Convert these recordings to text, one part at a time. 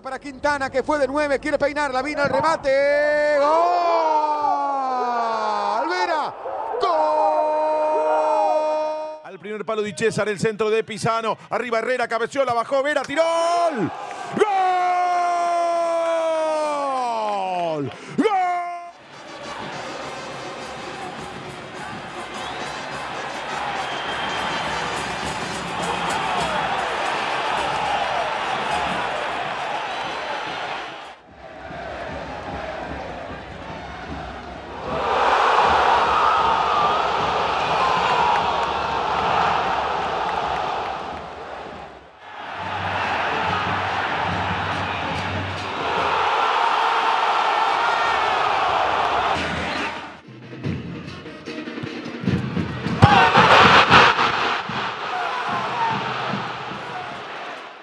Pelota para Quintana, que fue de 9, quiere peinarla, vino el remate. ¡Gol! ¡Vera! ¡Gol! Al primer palo Di César, el centro de Pisano. Arriba Herrera, cabeció, la bajó, Vera, tiró. ¡Gol! ¡Gol! ¡Gol!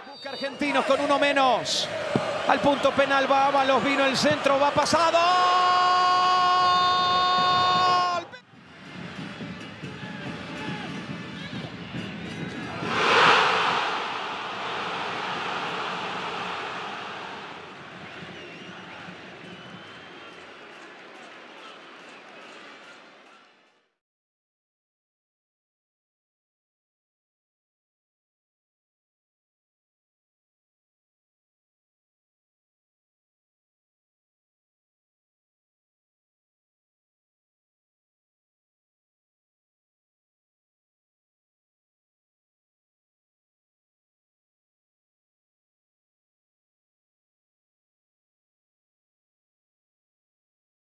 Argentinos con uno menos. Al punto penal va Ábalos, vino el centro, va pasado.